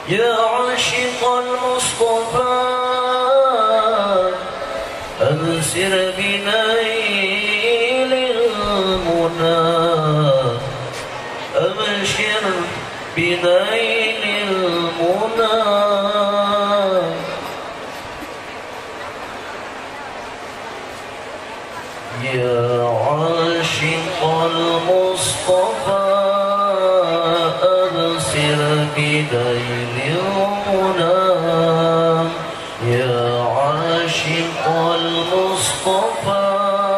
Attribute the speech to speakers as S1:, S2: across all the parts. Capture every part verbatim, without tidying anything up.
S1: يا عاشق المصطفى أبصر بنيل المنى أبشر بنيل المنى يا عاشق المصطفى أبصر بنيل المنى يا عاشق المصطفى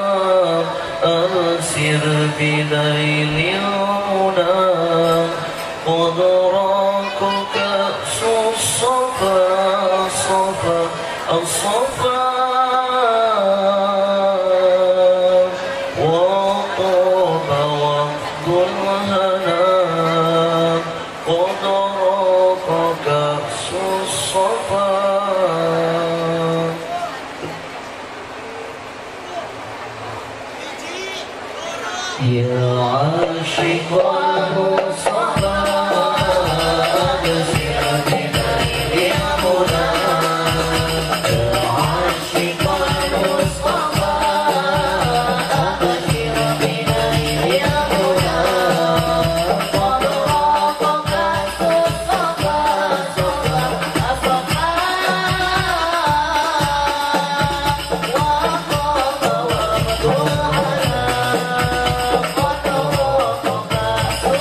S1: أبصر بنيل المنى قد راك كأس الصفا الصفا الصفا وطاب وقت الهنا قد راك كأس الصفا يا عاشق المصطفى أبصر بنيل المنى يا عاشق المصطفى أبصر بنيل المنى قد راق كأس الصفا الصفا الصفا وطاب وقت الهنا قد راق كأس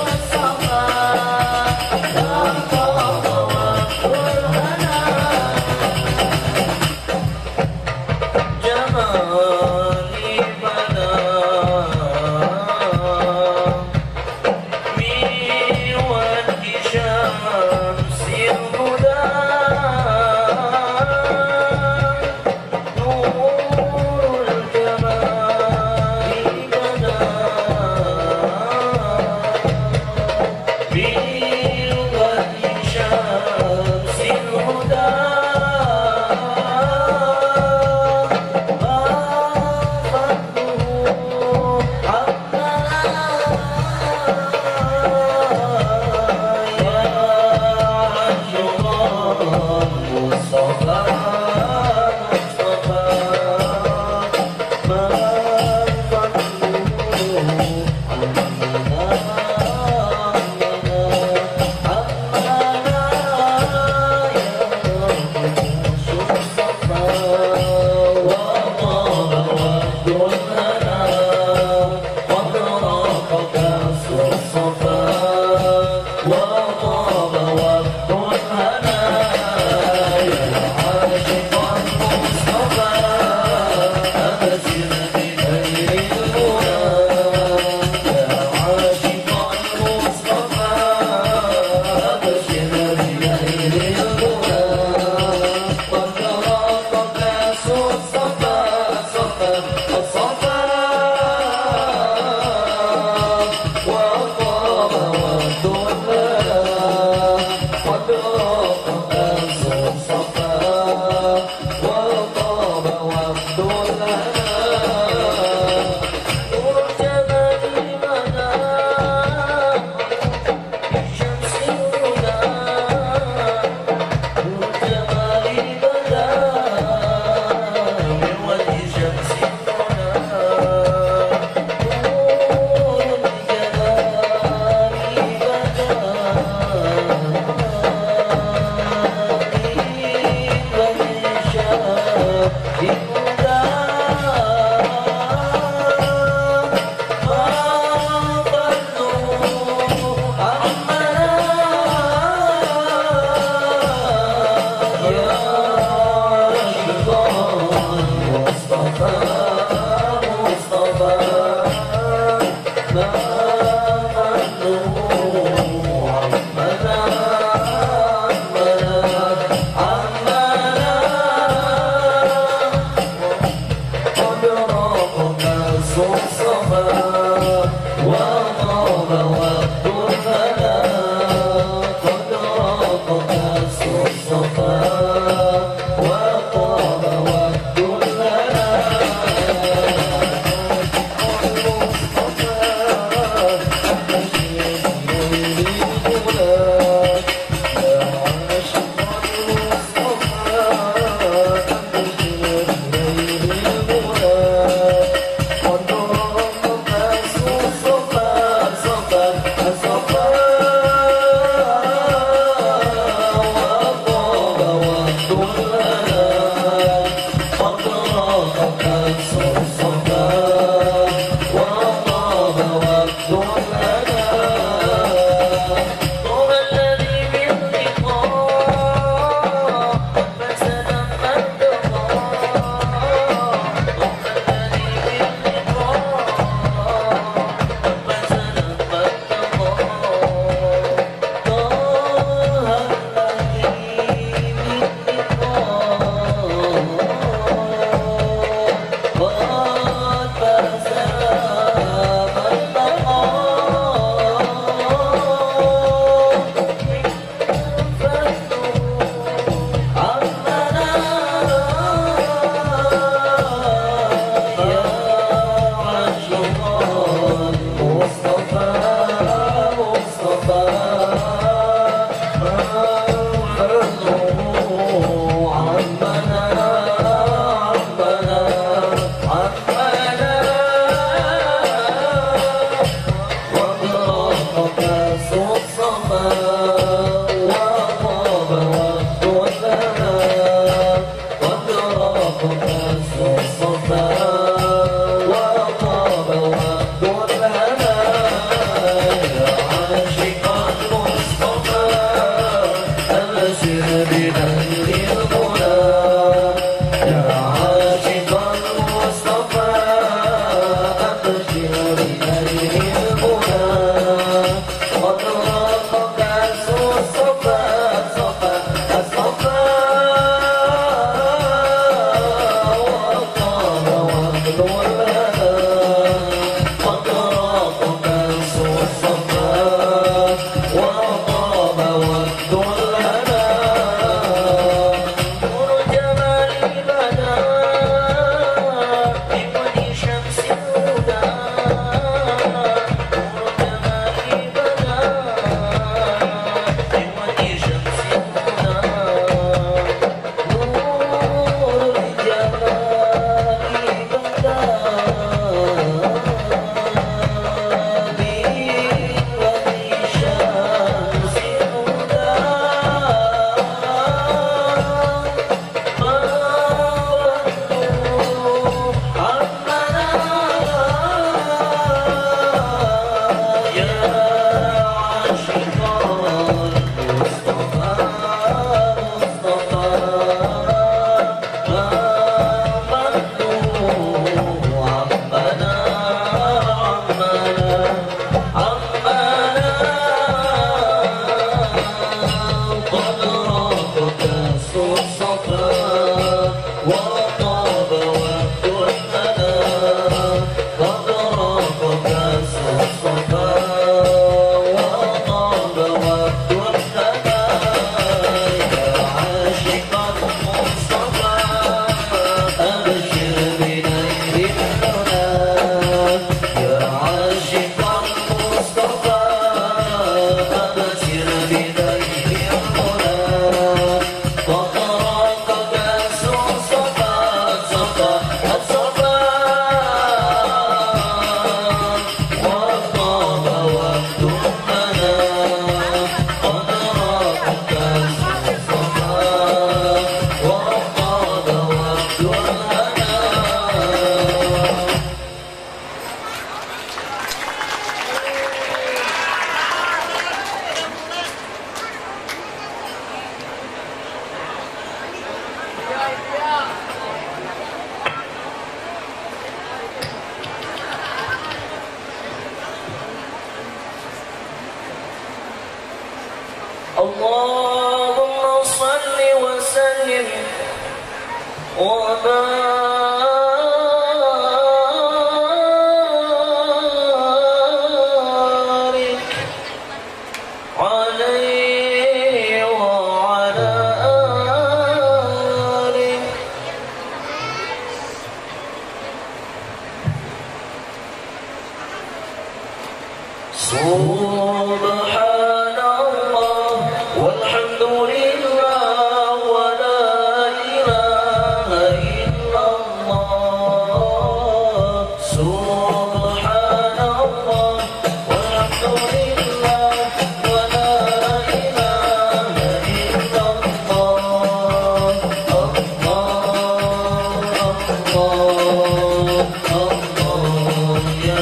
S1: Allahumma salli wa sallim wa barik alaihi wa ala alihi. Subhanallah walhamdulillah wa la ilaha illallah. Subhanallah walhamdulillah wa la ilaha illallah. Allah, Allah, Allah, ya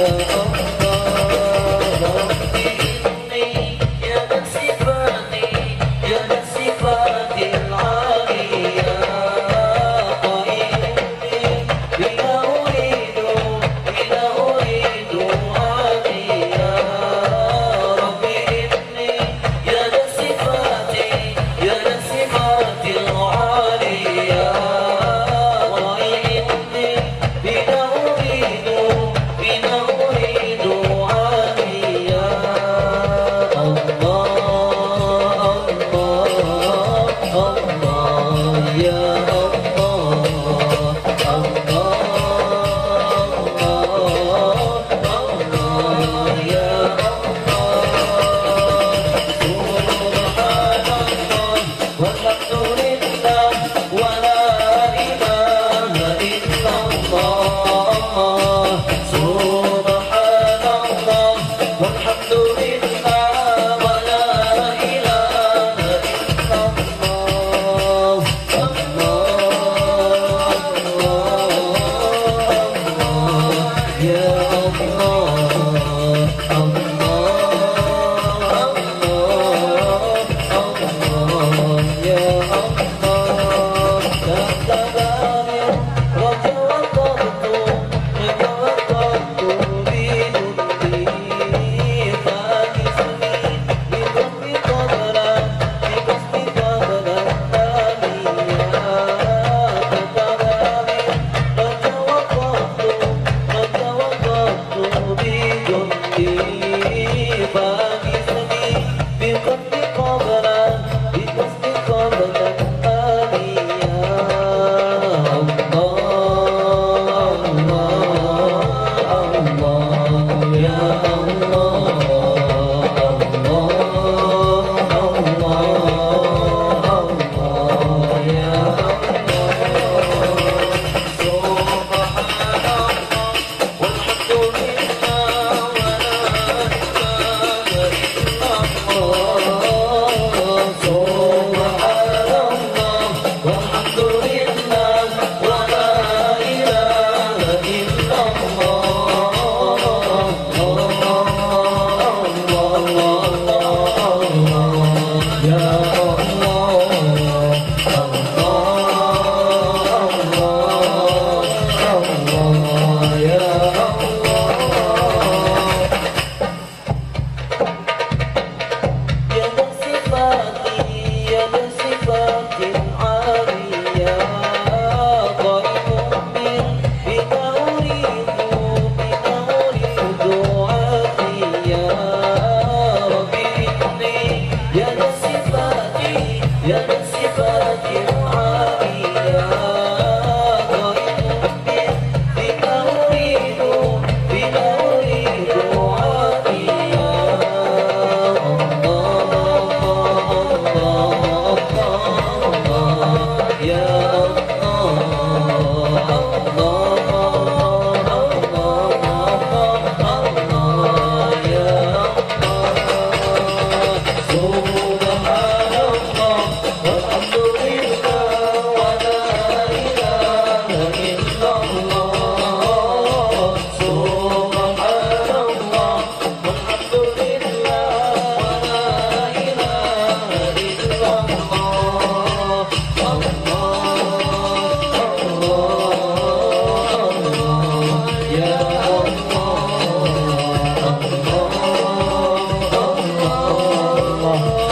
S1: ya bersifati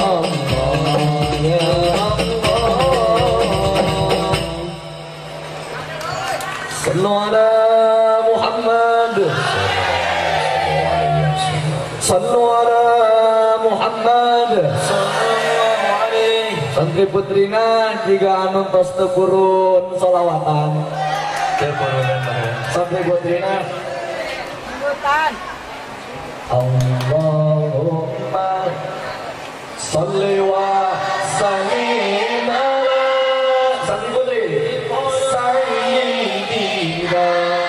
S1: Allah ya Allah. Sallu ala Muhammad. Sallu ala Muhammad. Sallallahu alaihi. Santri putrina jika anu tos teu purun sholawatan. Teu purun santri putrina. Allahumma salli wa sallim ala santri putri sayyidina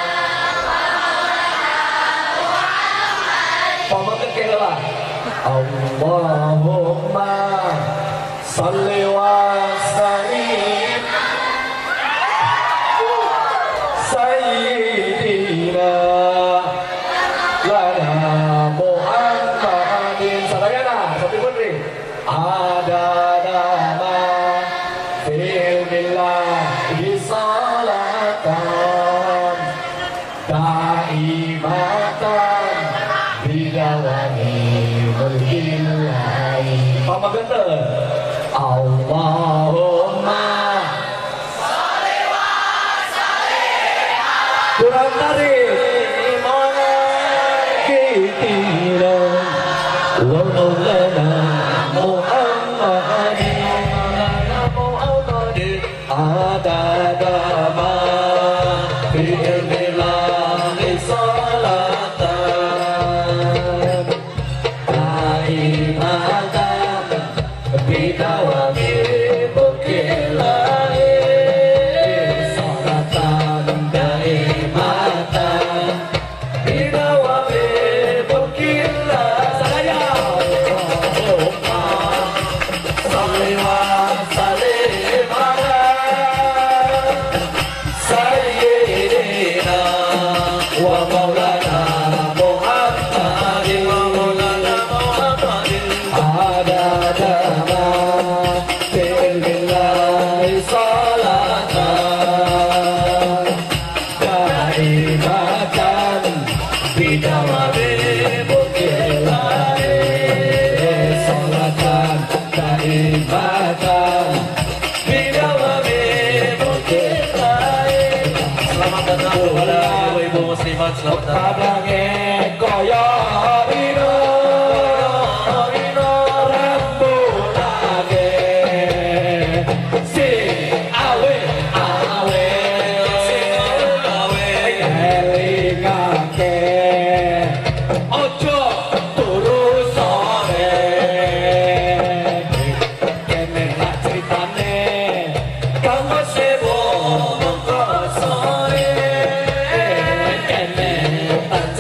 S1: pamakan kira lah. Allahumma salli wa sallim sayyidina lana Muhammadin sadayana santri putri ada nama fil billahi salatan daimatan bidawani mulkillahi pamageunteun Allahumma sholli wa sallim kurang tarik kitina wa maulana Muhammadin maulana Muhammadin adada ma fi ilmillahi salatan daimatan bidawami bukillahi salatan daimatan bidawami bukillahi sadaya Allahumma salli wa sallim ala sayyidina wa maulana Muhammadin wa maulana Muhammadin adada ma fil billahi salatan daimatan bidawami bukillahi salatan daimatan bidawami bukillahi. Selamat datang kepada ibu-ibu muslimat, selamat datang. Koyo ino ino rambutake si awe awe si awe elingake ojo turu sore kene tak critane kamu sebo mongko sore kene tak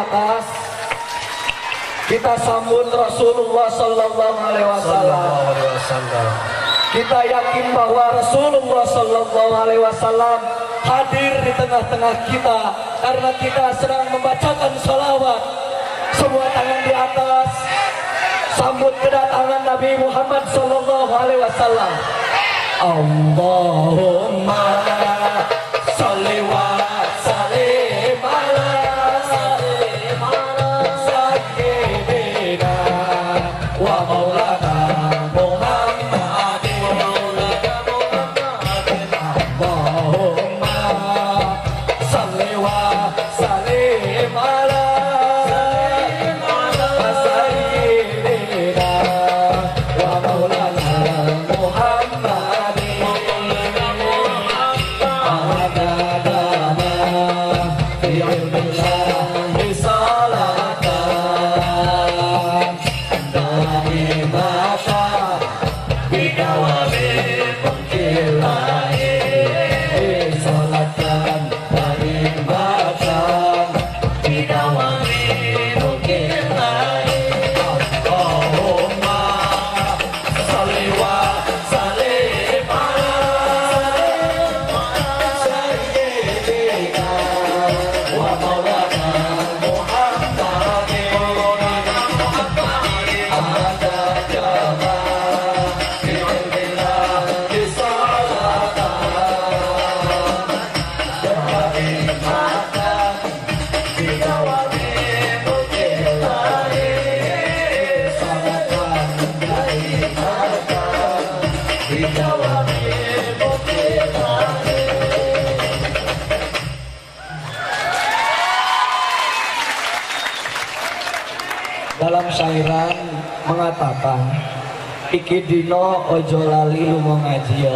S2: atas. Kita sambut Rasulullah Sallallahu Alaihi Wasallam. Kita yakin bahwa Rasulullah Sallallahu Alaihi Wasallam hadir di tengah-tengah kita karena kita sedang membacakan sholawat. Semua tangan di atas, sambut kedatangan Nabi Muhammad Sallallahu Alaihi Wasallam. Allahumma sholli wa sallim ala sayyidina wa maulana Muhammadin. Allahumma sholli wa sallim ala sayyidina wa maulana Muhammadin. Dalam syairan mengatakan iki dino ojo lali lunga ngaji ya.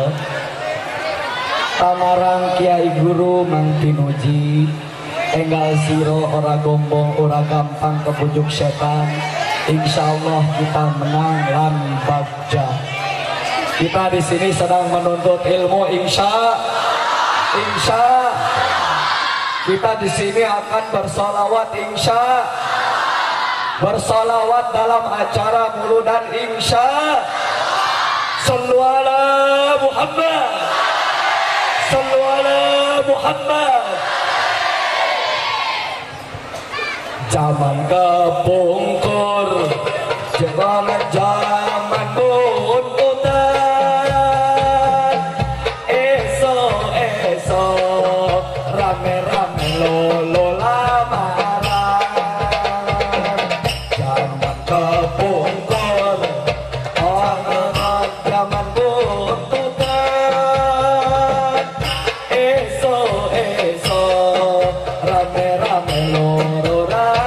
S2: Tamarang Kiai Guru Mang Tinuji, enggal siro ora gombong ora gampang kebujuk setan. Insyaallah kita menang lan bagja. Kita di sini sedang menuntut ilmu, insya insya kita di sini akan bersolawat, insya bersolawat dalam acara muludan, insya. Sallu ala Muhammad, sallu ala Muhammad. Zaman kepungkur, zaman zaman buntutan, esok esok rame-rame lolo lamaran. Zaman kepungkur, orang zaman buntutan, esok esok rame-rame lolo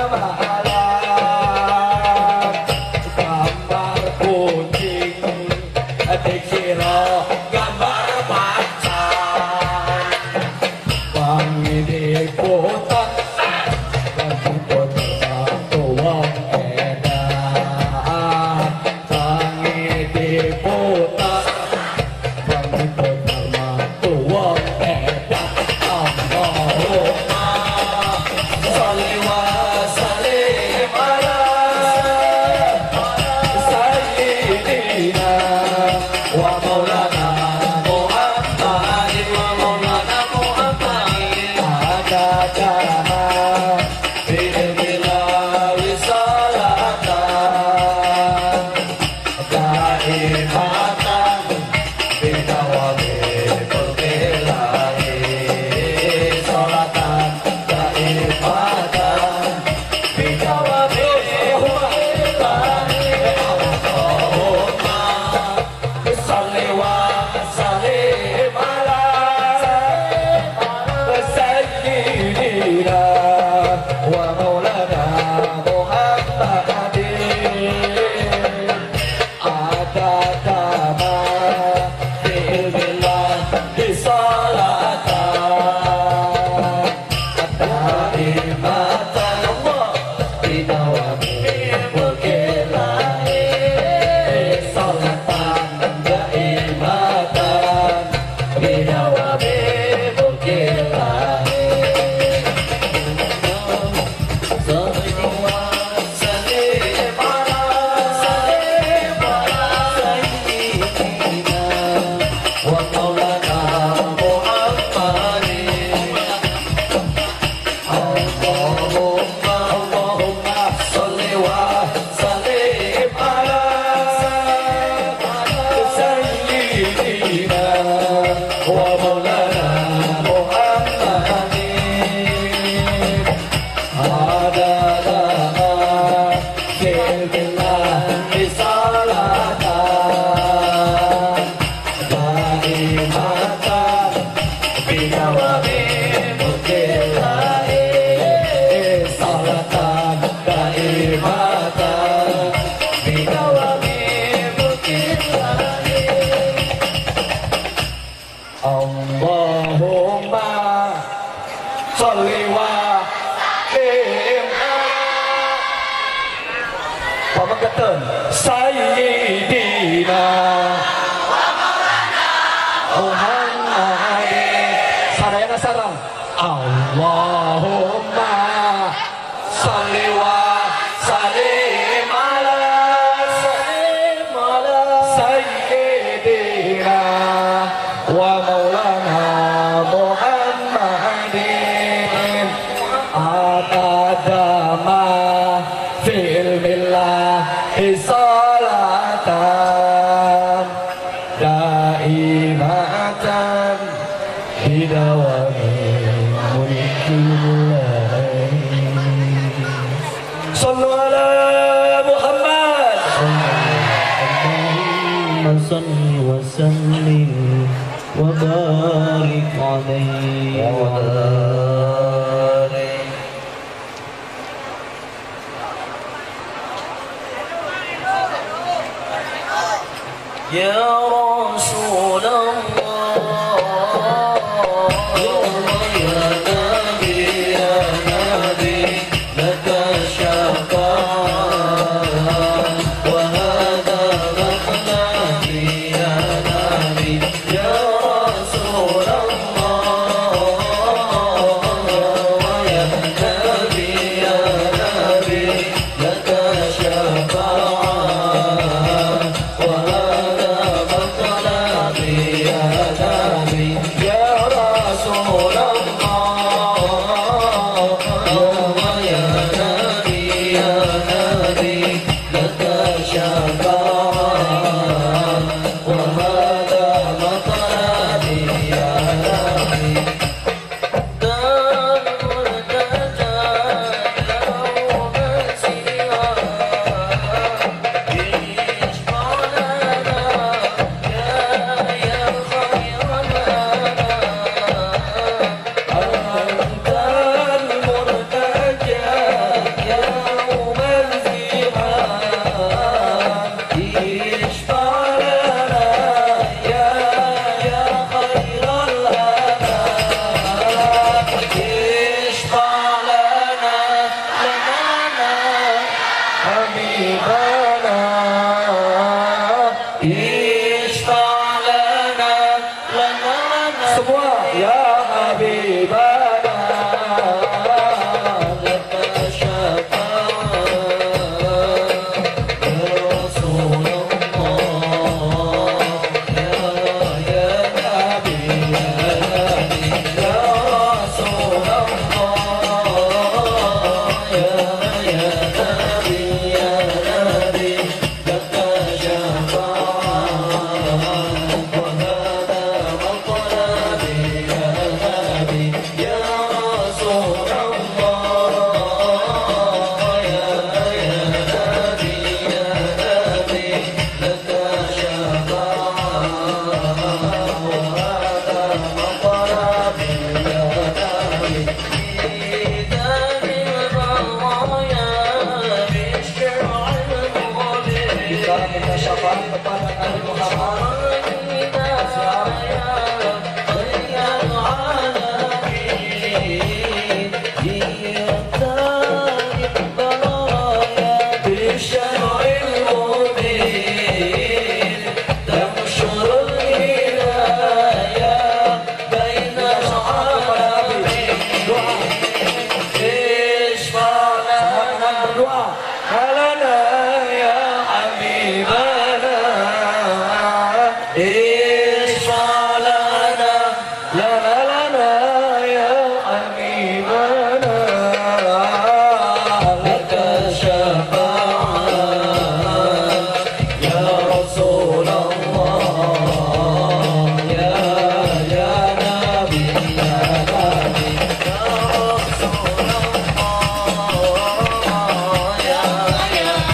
S2: ramalan. Gambar kucing dikira gambar macan, wangi diputar wangi putar tuang edan, wangi diputar wangi putar tuang edan. Allahumma sholli wa sallim ala sayyidina wa maulana Muhammadin wa maulana Muhammadin. Ada cara bi'ilmillah wisalatan daimatan bidawami berbilahi salatan daimatan bidawami berbilahi. Allahumma sholli wa sallim ala sayyidina wa maulana Muhammadin. Ada kama bi'ilmillah bisalatan daimatan bidawami berbilahi salatan daimatan bidawami berbilahi. daimatan bidawami mukillani. Allahumma sholli wa sallim pamangkatan sayyidina Muhammadin. Sarayana sarang Allahumma sholli wa sallim ala sallim ala sayyidina wa maulana Muhammadin. Atadama fil millahi salatan daimatan bidawami mulkillahi. Sallu ala Muhammad.
S3: Allahumma salli wa sallim wa barik alaihi wa alihi. Ya Rasulullah, ya Nabi, ya Nabi, laka syafa'ah wa hadha maqladi ya Nabi. Ya Rasulullah, ya Nabi, ya Nabi, laka syafa'ah wa hadha maqladi ya Nabi. Ya Rasulullah, ya Nabi, ya Nabi, laka syafa'ah wa hadha maqladi ya Nabi. Dan murtaja yawm al-siyam ishqalana ya ya khayran
S2: Antal murtaja yaumal ziham ishqalana ya ya khairal anam. Ishqalana lanana habibana. Ishqalana lanana semua ya habibana. Laka syafa'ah ya Rasulullah, ya ya Nabi, ya Nabi, ya Rasulullah, ya ya Nabi, ya Nabi, laka syafa'ah wa hadha maqladi ya Nabi. Ya Rasulullah, ya ya Nabi, ya Nabi, laka syafa'ah wa hadha maqladi ya Nabi. Kita minta syafaat kepada Nabi Muhammad. Halana ya habibana, ishqalana lana lana ya habibana. Laka syafa'ah ya Rasulullah, ya ya Nabi, ya Nabi, ya Rasulullah, ya ya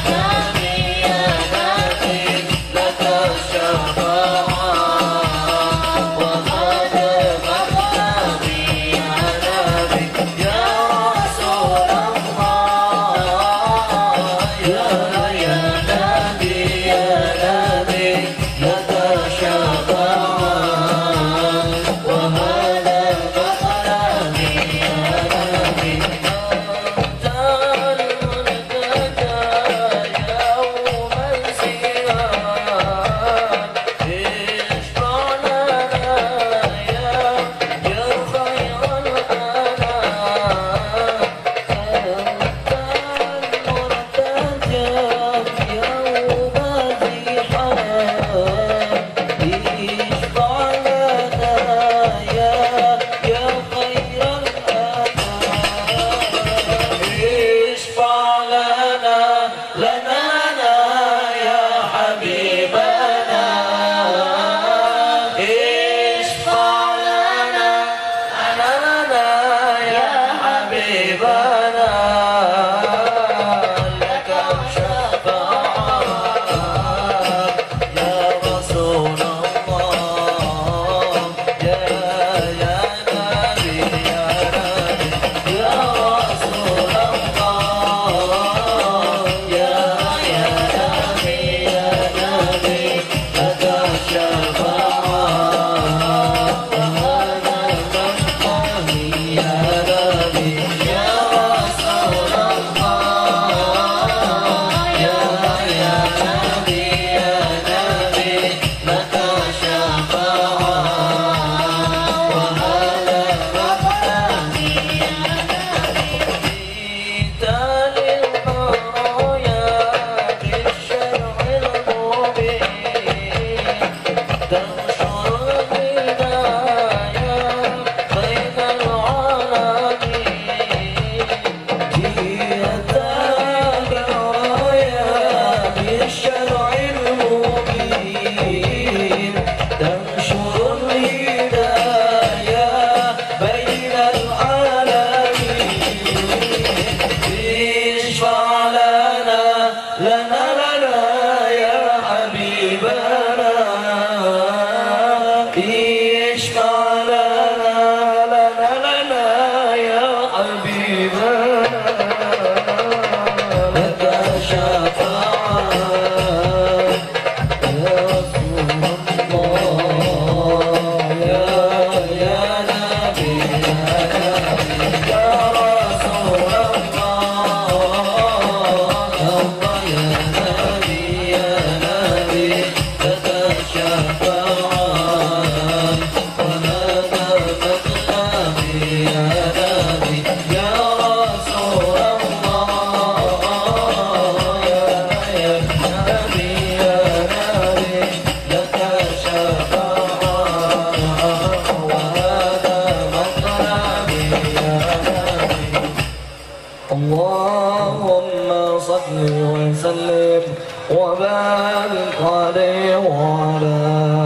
S2: اللهم صل وسلم وبارك عليه وعلى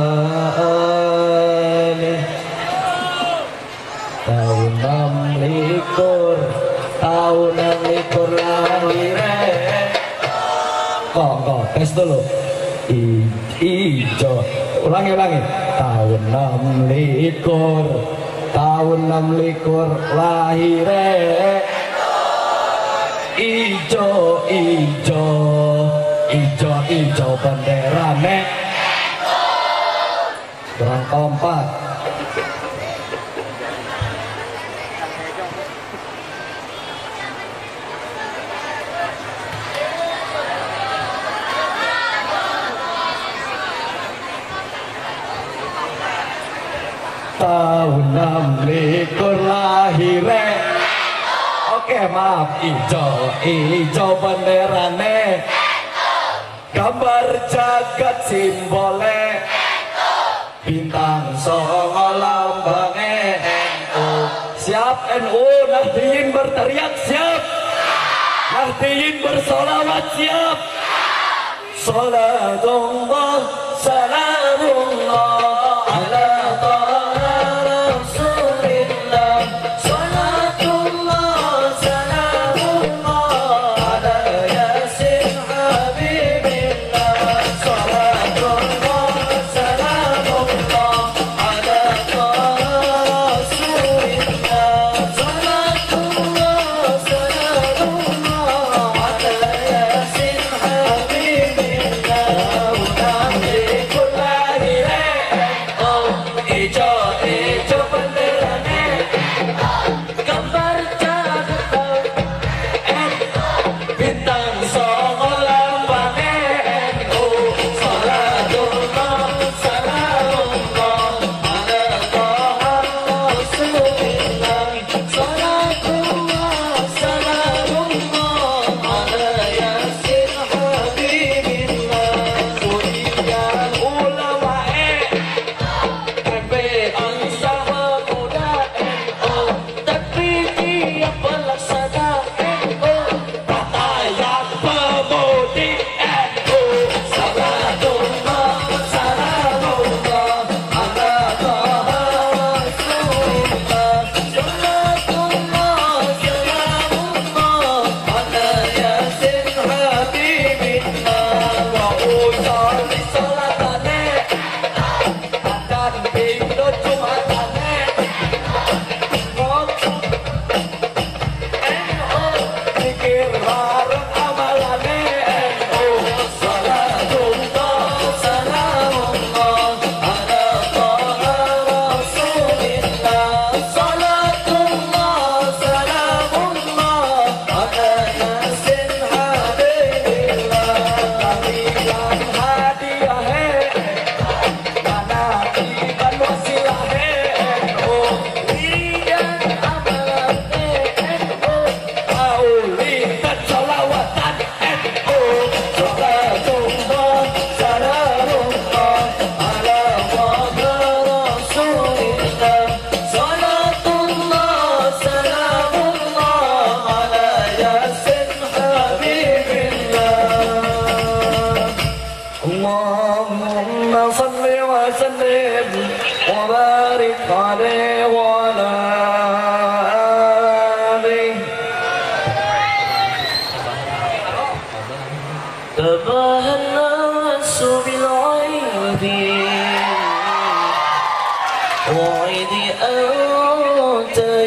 S2: آله. Tahun enam likur, tahun enam likur lahirnya. Kok, kok, tes dulu. I, ijo, ulangi, ulangi. Tahun enam likur, tahun enam likur lahirnya. Ijo, ijo, ijo, ijo benderane. Berang kompak. Tahun enam likur lahirnya. Oke, maaf, ijo, ijo benderane. Gambar jagat simbole. Bintang songo lambangnya N U. Siap N U, Nahdiyin berteriak siap. Nahdiyin bersolawat siap. Salatullah, salamullah ala taha rasulillah.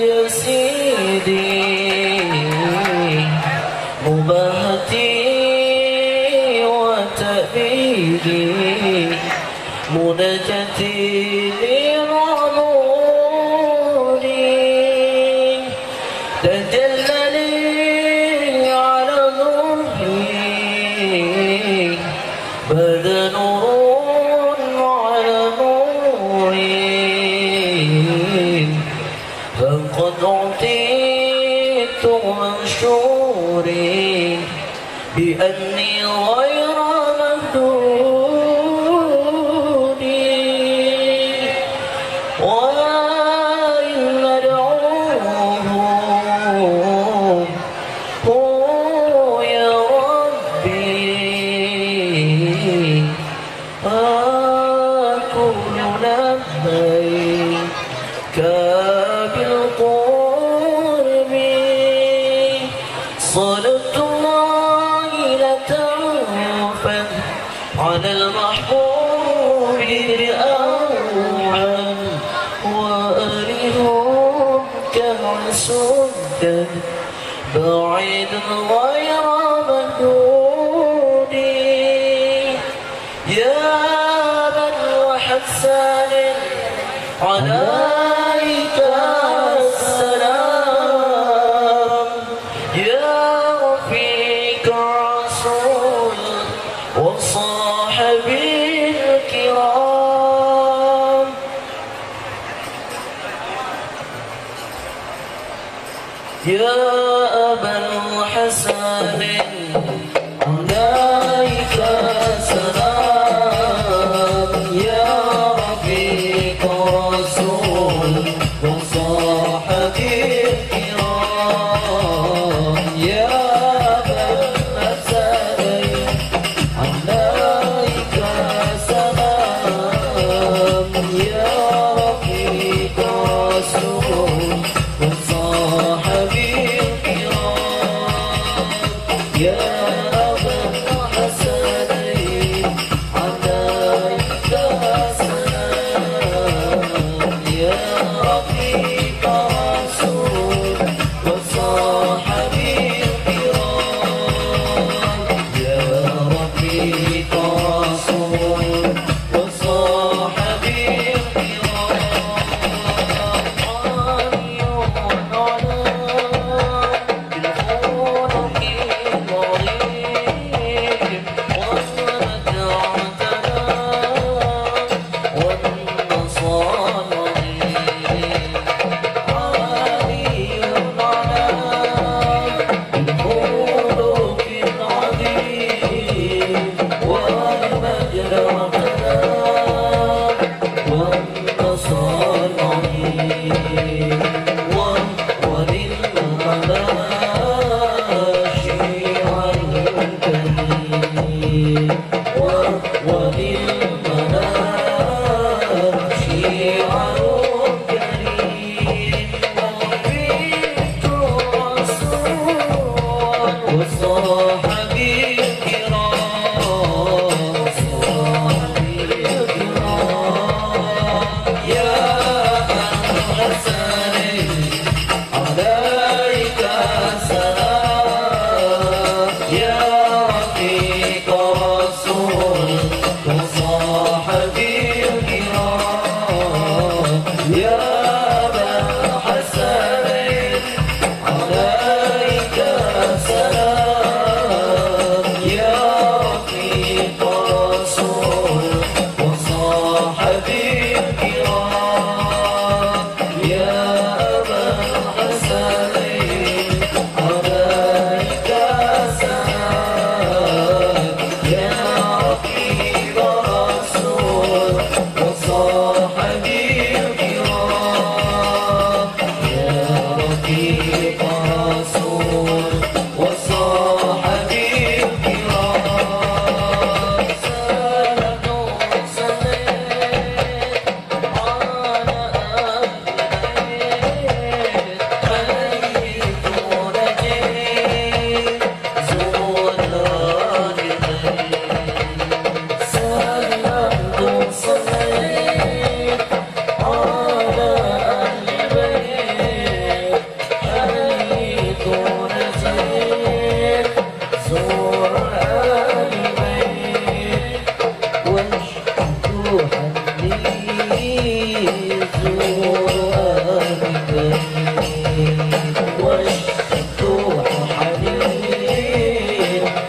S3: مبهتي حبيبي مناجاتي لرموني تجلى لي على نوري بدا نور على نوري فقد أعطيت منشوري بأني غير مهدود وإن ندعوه هو يا ربي أكون لبيك بالقرب صلاة الله لتنفذ على المحبوب بأوعى وآلهم كالسدد بعيد غير مهدود يا بدر حسان عليك السلام يا رفيق الرسول وصاحبي الكرام يا أبا الحسن عليك السلام يا رفيق الرسول وصاحبي الكرام يا أبا الحسن عليك السلام يا رفيق الرسول وصاحبي الكرام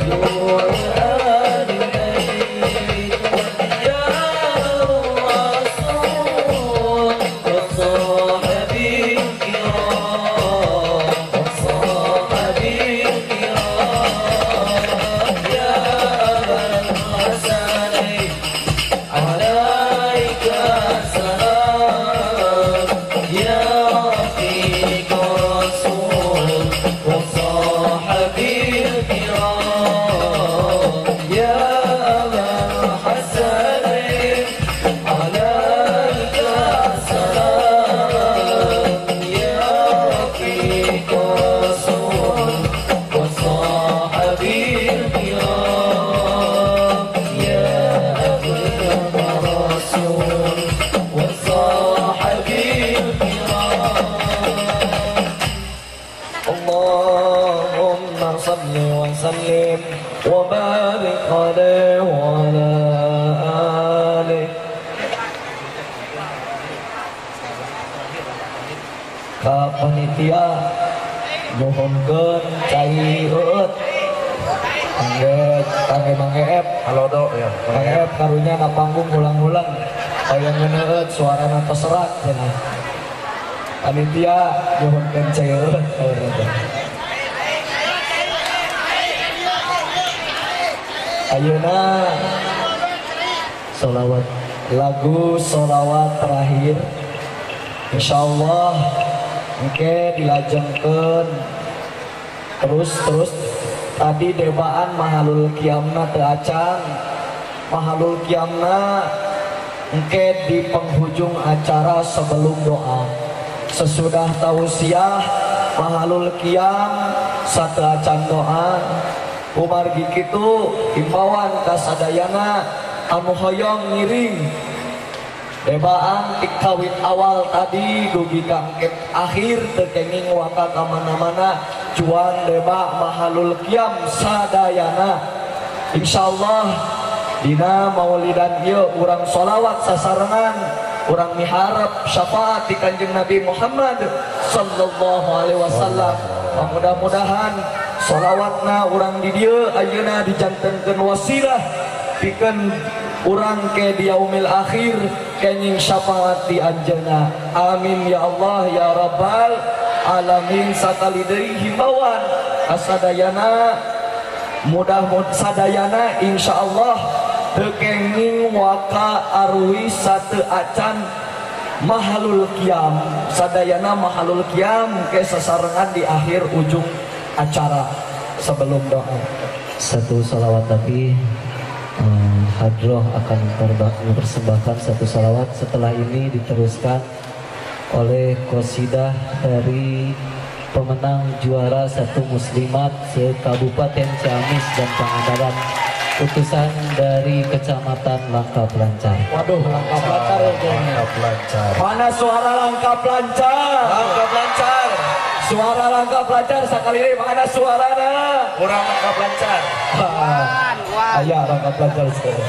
S2: Panitia mohonkeun cai eut kangge kangge mangeep
S4: Halo dok ya.
S2: mangeep karunya na panggung ulang-ulang aya ngeuneut suarana terserak cenah. Panitia mohonkeun cai eut. Ayeuna sholawat lagu sholawat terakhir insyaallah oke dilajengkeun terus terus tadi debaan mahalul kiamna teu acan mahalul kiamna oke di penghujung acara sebelum doa sesudah tausiah mahalul kiam satu acan doa umargi kitu himbauan kasadayana anu hoyong ngiring debaan ikawit awal tadi dugi kangket akhir tekenging waka kamana-mana cuan deba mahalul kiam sadayana insyaallah dina maulidan ieu urang sholawat sasarengan urang miharap syafaat di Kanjeng Nabi Muhammad sallallahu alaihi wasallam mudah-mudahan sholawatna urang di dieu ayeuna dijantenkeun wasilah pikeun urang ke di yaumil akhir kenying syafaat di anjeunna amin ya Allah ya rabbal alamin sakali deui himbauan asadayana mudah mudah sadayana insyaallah teu kenging waka arwi satu acan mahalul qiyam sadayana mahalul qiyam ke sasarengan di akhir ujung acara sebelum doa
S3: satu salawat tapi Hmm, hadroh akan mempersembahkan satu salawat. Setelah ini diteruskan oleh qasidah dari pemenang juara satu muslimat se-Kabupaten Ciamis dan Pangandaran, utusan dari Kecamatan Langkap Lancar.
S2: Waduh, Langkap Lancar ya.
S4: Langkap Lancar.
S2: Mana suara Langkap Lancar?
S4: Langkap Lancar.
S2: Suara Langkap Lancar sekali ini mana suarana?
S4: Kurang Langkap Lancar.
S2: Ayah Langkap Lancar sekali.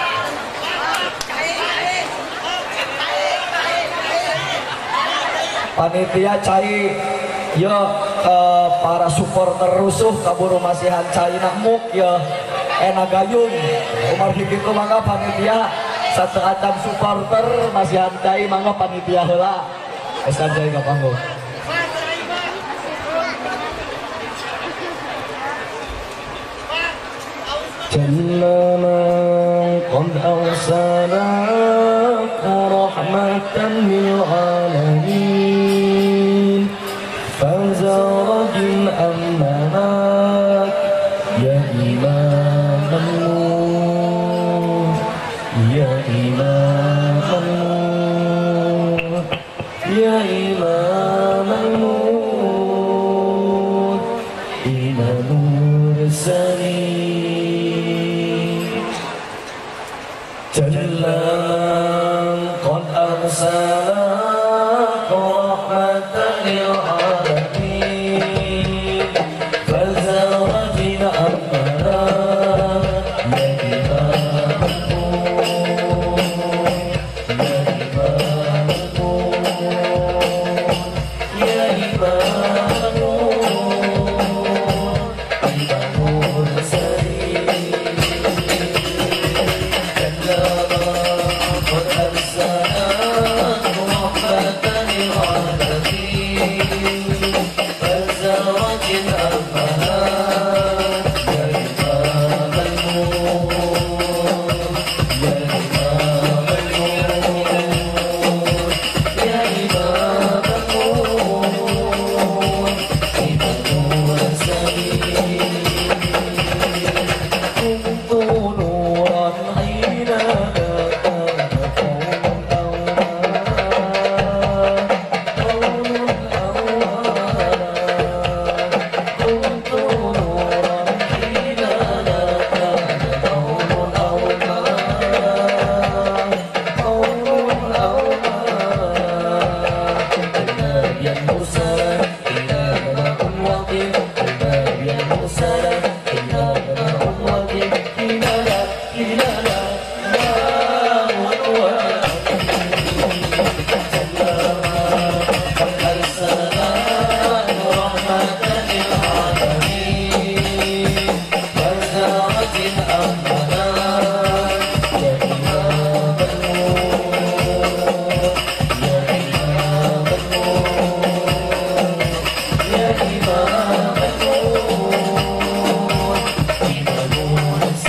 S2: Panitia cai ya eh, para supporter rusuh kaburu masihan cai nakmuk ya enak gayung umar hikitu mangga panitia satu acan supporter masihan cai mangga panitia heula esan cai ka panggung. جلنا قد أرسلك رحمة للعالمين فزرج أمناك يا إمام النور يا إمام النور يا إمام النور إمام المرسلين جل قد أرسلك رحمة للعالمين فزرجنا أمنا يا إمام النور يا إمام النور يا إمام النور إمام المرسلين
S3: Ya Imam Al-Nur, Imam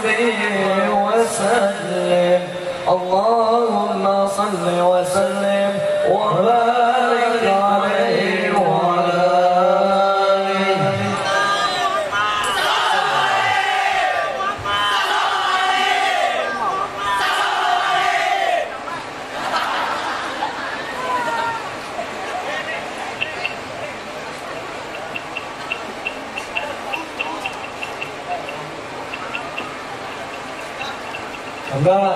S2: وسلم اللهم صل وسلم وبارك عليه وعلى آله.
S3: Enggak.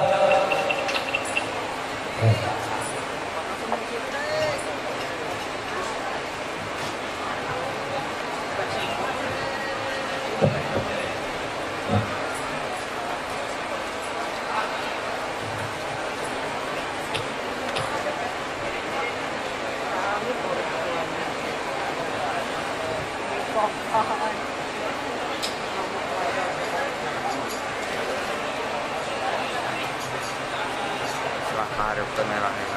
S5: Harap ka na lang yun.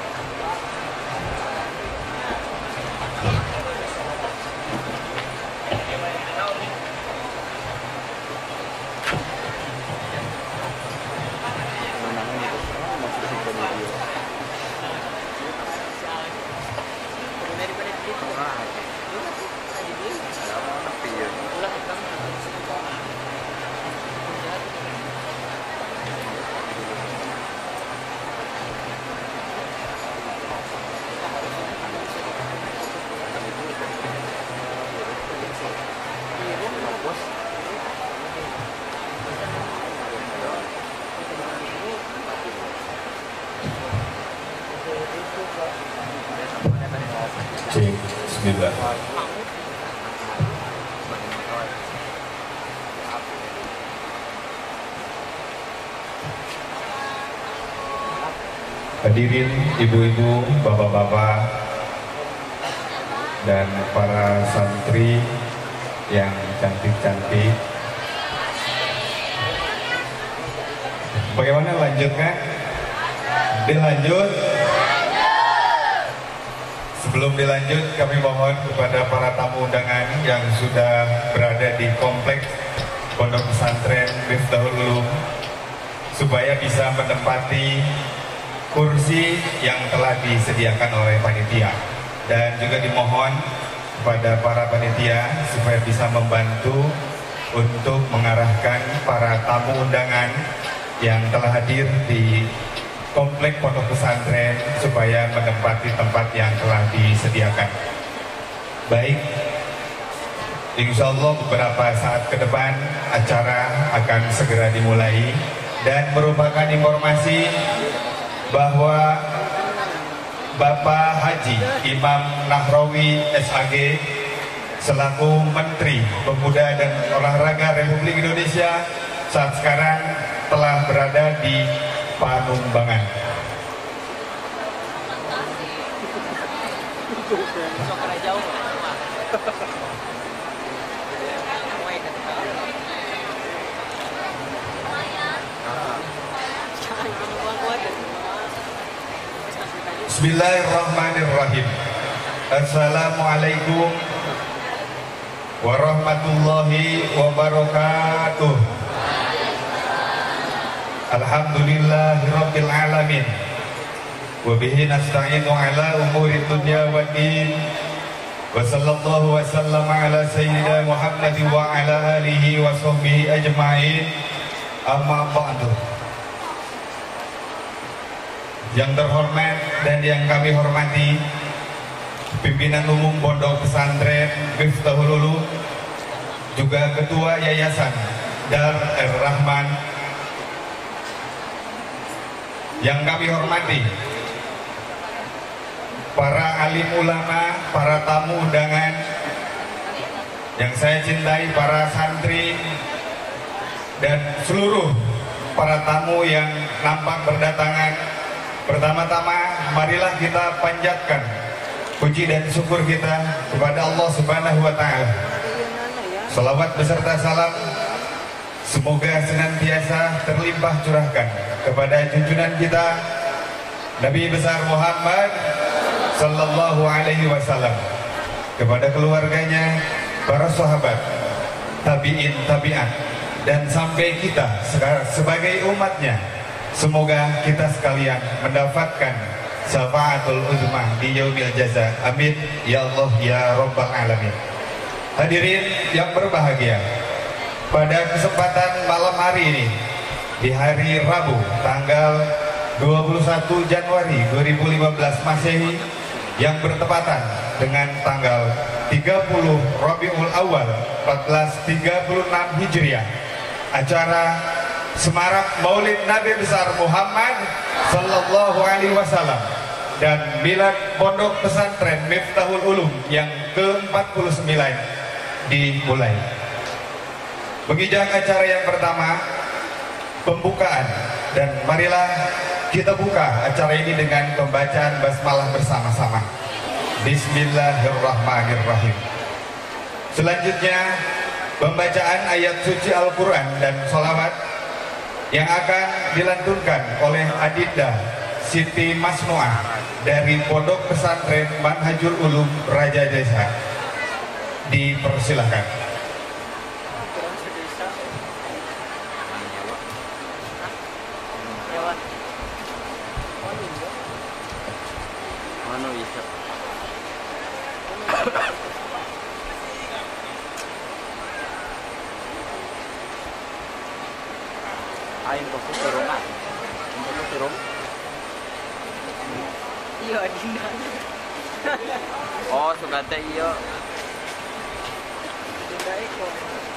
S6: Cek, bismillah. Hadirin ibu-ibu, bapak-bapak, dan para santri yang cantik-cantik. Bagaimana lanjutnya? Dilanjut. Sebelum dilanjut, kami mohon kepada para tamu undangan yang sudah berada di kompleks Pondok Pesantren Miftahul Ulum supaya bisa menempati kursi yang telah disediakan oleh panitia, dan juga dimohon kepada para panitia supaya bisa membantu untuk mengarahkan para tamu undangan yang telah hadir di komplek Pondok Pesantren supaya menempati tempat yang telah disediakan. Baik, insya Allah beberapa saat ke depan acara akan segera dimulai, dan merupakan informasi bahwa Bapak Haji Imam Nahrawi S A G selaku Menteri Pemuda dan Olahraga Republik Indonesia saat sekarang telah berada di Panumbangan. Bismillahirrahmanirrahim. Assalamualaikum warahmatullahi wabarakatuh. Alhamdulillahirabbil alamin. Wa bihi nasta'inu ala umuri dunya waddin. Wa sallallahu wa sallama ala sayyidina Muhammad wa ala alihi wa sahbihi ajma'in. Amma ba'du. Yang terhormat dan yang kami hormati pimpinan umum Pondok Pesantren Miftahul Ulum, juga Ketua Yayasan Dar Er-Rahman, yang kami hormati para alim ulama, para tamu undangan yang saya cintai, para santri, dan seluruh para tamu yang nampak berdatangan. Pertama-tama, marilah kita panjatkan puji dan syukur kita kepada Allah Subhanahu wa Ta'ala. Salawat beserta salam semoga senantiasa terlimpah curahkan kepada junjungan kita Nabi besar Muhammad sallallahu alaihi wasallam, kepada keluarganya, para sahabat, tabi'in tabi'at, dan sampai kita sekarang sebagai umatnya, semoga kita sekalian mendapatkan syafaatul uzma di yaumil jaza. Amin ya Allah ya rabbal alamin. Hadirin yang berbahagia, pada kesempatan malam hari ini, di hari Rabu tanggal dua puluh satu Januari dua ribu lima belas Masehi yang bertepatan dengan tanggal tiga puluh Rabiul Awal seribu empat ratus tiga puluh enam Hijriah, acara semarak Maulid Nabi besar Muhammad Sallallahu Alaihi Wasallam dan milad Pondok Pesantren Miftahul Ulum yang ke empat puluh sembilan dimulai. Mengijak acara yang pertama, pembukaan, dan marilah kita buka acara ini dengan pembacaan basmalah bersama-sama. Bismillahirrahmanirrahim. Selanjutnya pembacaan ayat suci Al-Quran dan sholawat yang akan dilantunkan oleh Adinda Siti Masnuah dari Pondok Pesantren Manhajul Ulum Raja Desa. Dipersilahkan.
S5: Aing kok turun ah. Untuk turun. Iya, Dinda. Oh, suka teh iya. Dinda iko.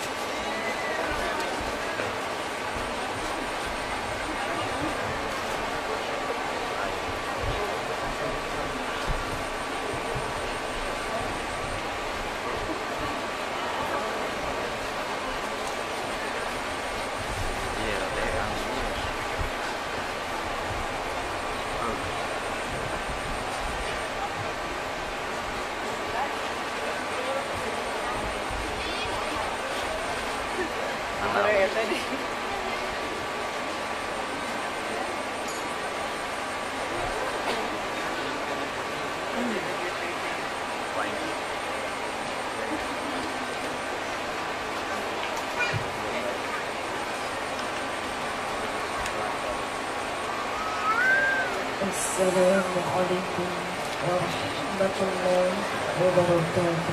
S7: Assalamualaikum warahmatullahi wabarakatuh.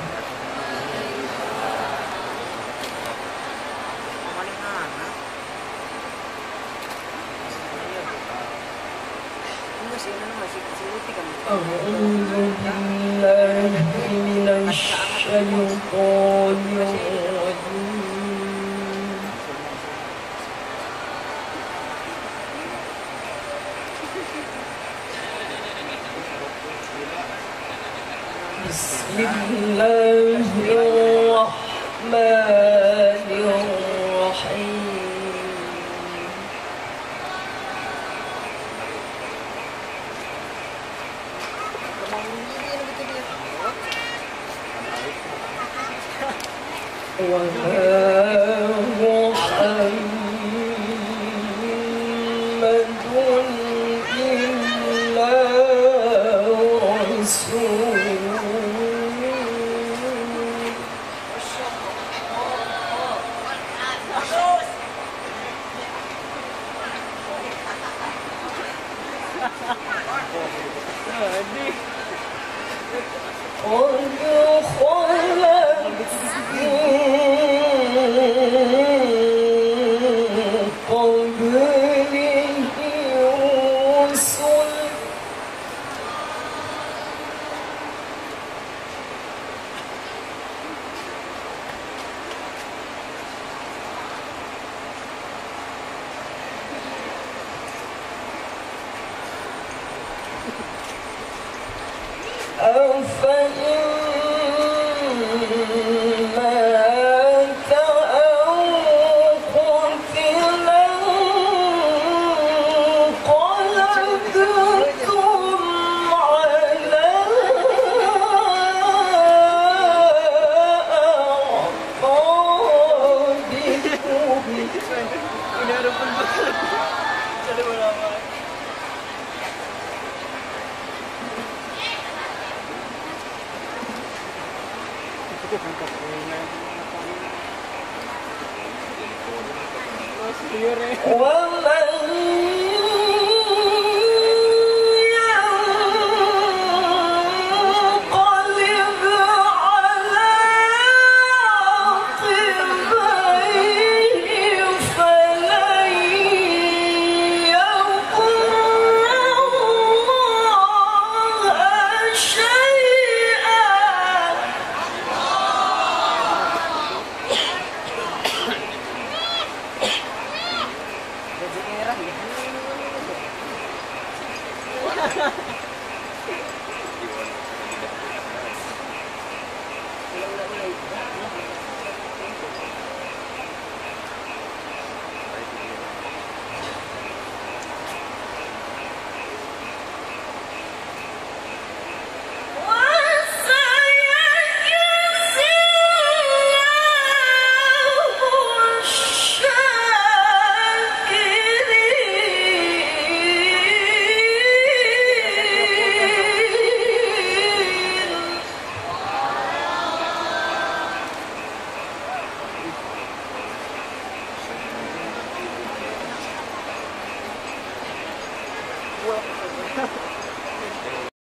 S7: A'udzu billahi minasy syaithanir rajim. Bismillahirrahmanirrahim. Wa Muhammadun illa rasul.